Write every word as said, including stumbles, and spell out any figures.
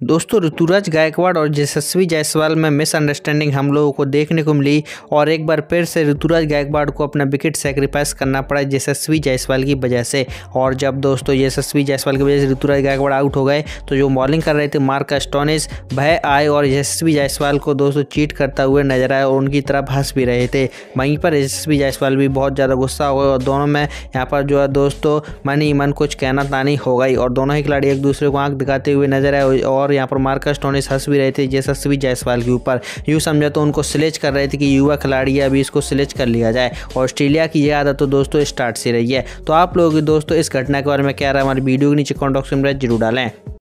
दोस्तों ऋतुराज गायकवाड़ और यशस्वी जायसवाल में मिसअंडरस्टैंडिंग हम लोगों को देखने को मिली और एक बार फिर से ऋतुराज गायकवाड़ को अपना विकेट सेक्रीफाइस करना पड़ा यशस्वी जायसवाल की वजह से। और जब दोस्तों यशस्वी जायसवाल की वजह से ऋतुराज गायकवाड़ आउट हो गए तो जो बॉलिंग कर रहे थे मार्क स्टोनिस भय आए और यशस्वी जायसवाल को दोस्तों चीट करता हुए नजर आए और उनकी तरफ हंस भी रहे थे। वहीं पर यशस्वी जायसवाल भी बहुत ज़्यादा गुस्सा हो गए और दोनों में यहाँ पर जो है दोस्तों मन ही मन कुछ कहना तानी हो गई और दोनों ही खिलाड़ी एक दूसरे को आंख दिखाते हुए नजर आए और यहाँ पर मार्कस स्टोनिस हंस भी रहे थे यशस्वी जायसवाल के ऊपर। यूँ समझा तो उनको स्लेज कर रहे थे कि युवा खिलाड़ी है, अभी इसको स्लेज कर लिया जाए। ऑस्ट्रेलिया की यह आदत तो दोस्तों स्टार्ट से रही है। तो आप लोगों की दोस्तों इस घटना के बारे में क्या रहा हमारी वीडियो के नीचे कमेंट बॉक्स में जरूर डालें।